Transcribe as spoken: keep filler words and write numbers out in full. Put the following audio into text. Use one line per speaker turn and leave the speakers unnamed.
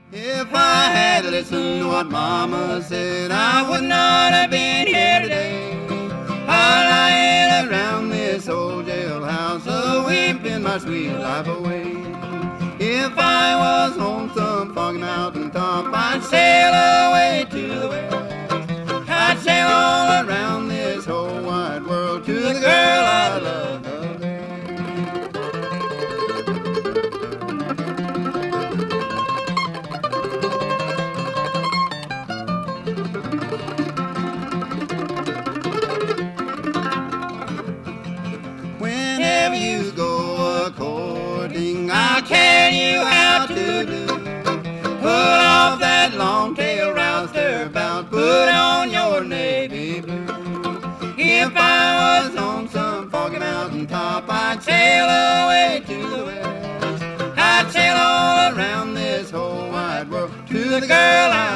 If I had listened to what Mama said, I would not have been here today. I'm lying around this old jailhouse, a weeping my sweet life away. If I was on some foggy mountain top, I'd sail away to the west. I'd sail all around this whole wide world to the girl I love the best. Whenever you go a-courting, I'll tell you how to do. Put off that long tail roustabout, put on your navy blue. If I was on some foggy mountain top, I'd sail away to the west. I'd sail all around this whole wide world to the girl I